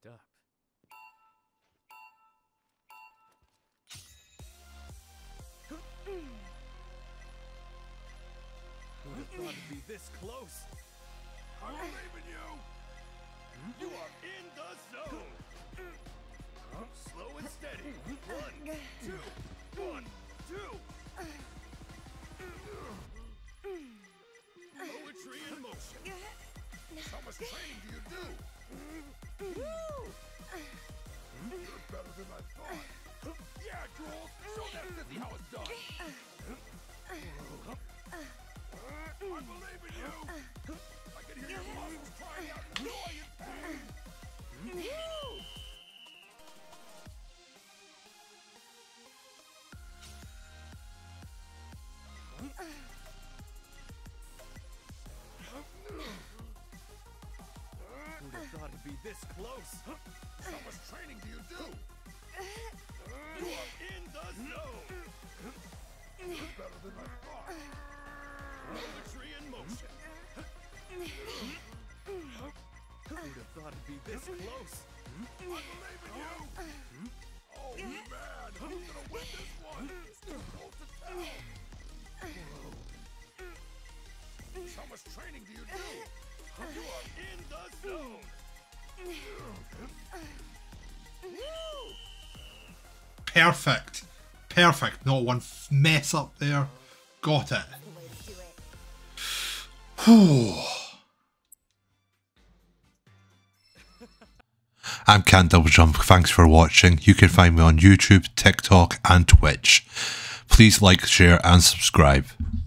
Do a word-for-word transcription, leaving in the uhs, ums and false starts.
fucked up. Who'd have thought it'd be this close? I believe in you! You are in the zone! Slow and steady. One, two, one, two. Poetry in motion. How much training do you do? You're better than I thought. Yeah, Jules, show that sissy how it's done. I believe in you. I can hear your muscles crying out joy and pain. Who'd have thought it'd be this close? How much training do you do? You are in the zone. You're better than I thought. Poetry in motion. Who'd have thought it'd be this close? I believe in you. Oh man, who's gonna win this one? It's too close to tell. How much training do you do? You are in the zone. Perfect. Perfect. Not one mess up there. Got it. I'm Can't Double Jump. Thanks for watching. You can find me on YouTube, TikTok and Twitch. Please like, share and subscribe.